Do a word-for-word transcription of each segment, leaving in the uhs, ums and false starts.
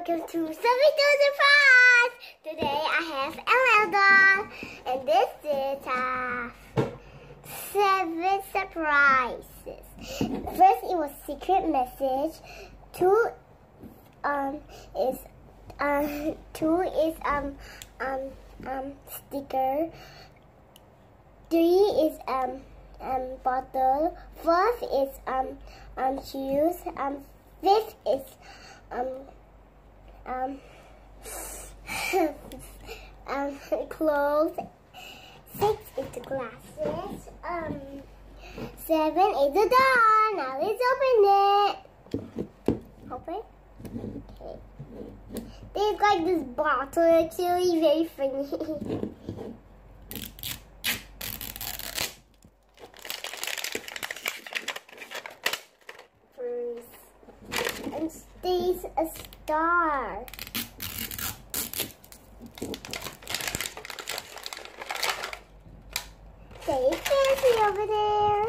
welcome to Sofie Surprise! Today I have L L doll, and this is uh, seven surprises. First, it was secret message. Two um is um two is um um um sticker. Three is um um bottle. Fourth is um um shoes. Um fifth is um um um clothes. Six is the glasses. Um seven is the door. Now let's open it. Open. Okay. There's like this bottle actually, very funny. And stays a star. Say fancy over there.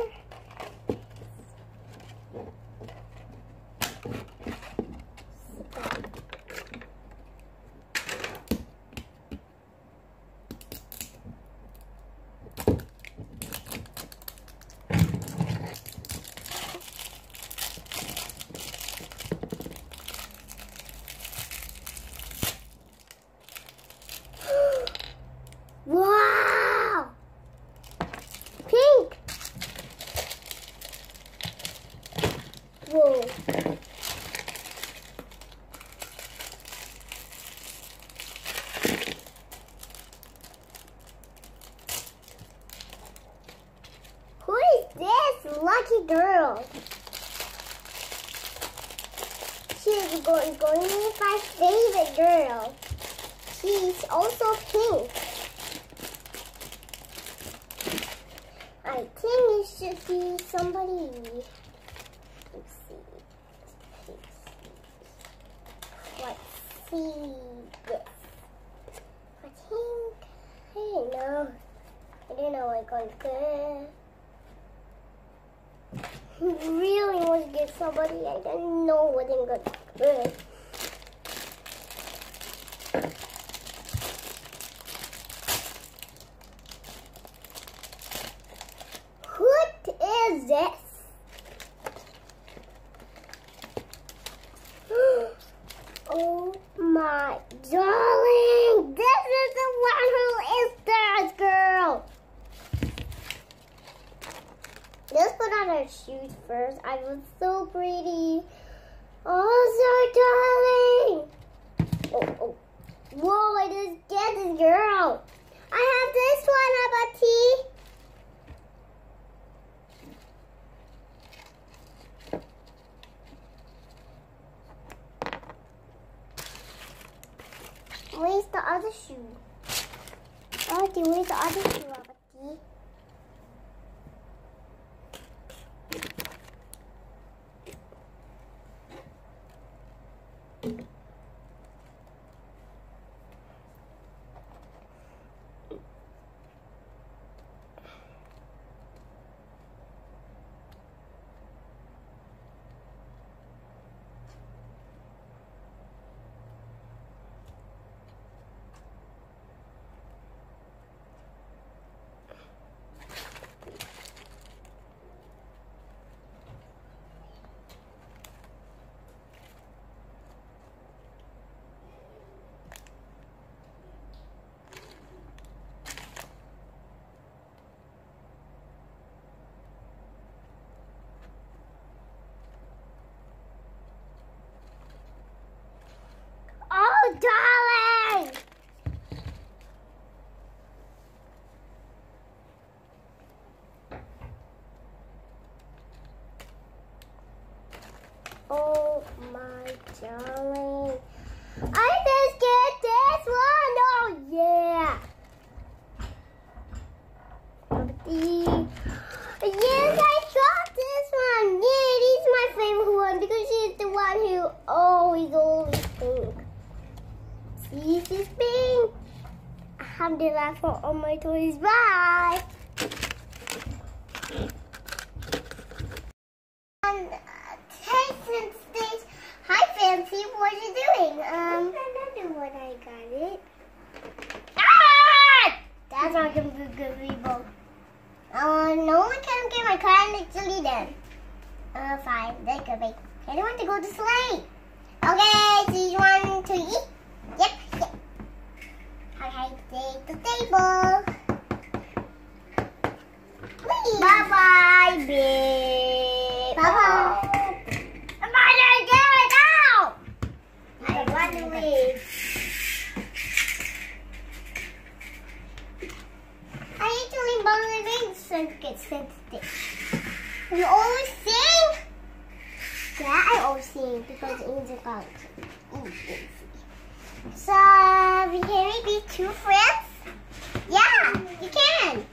Wow! Pink! Whoa. Who is this lucky girl? She is going, going to be my favorite girl. She's also pink. I think it should be somebody. Let's see. Let's see this. I think I don't know. I don't know what I'm going to do. Really want to get somebody. I don't know what I'm going to do. What is this? Oh my darling! This is the one who is that girl! Let's put on her shoes first. I was so pretty. Oh, so darling! Oh, oh. Whoa, I just get this girl. I have this one. How about tea? Where's the other shoe? Oh, okay, where's the other shoe, Abati? Oh, darling! Oh, my darling. I just get this one. Oh, yeah. Yes, I got this one. Yeah, it is my favorite one because she's the one who always, always pink. See, she's pink. Alhamdulillah for all my toys. Bye. And uh, taste and stage. Hi, fancy. see what you're doing. Um, another one, I got it. Ah! That's not gonna be good, people. Uh, no one can get my car literally then. Uh, fine, that could be. I don't want to go to sleep. Okay, so you want to eat? Yep, yep. Okay, take the table. Please. Bye bye, babe. Bye bye. I'm gonna get it out. I run away. I actually bought the ring so it gets sensitive. You always sing? Yeah, I always sing because it's a country. So, can we be two friends? Yeah, you can.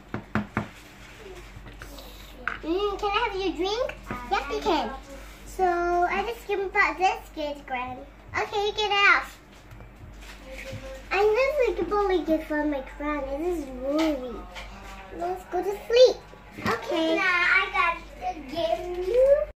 Mm, can I have your drink? Yes, you can. So, I just give him this good, Gran. Okay, you get out. I never could only get from my friend. This is really. Let's go to sleep. Okay. Now I got to give you.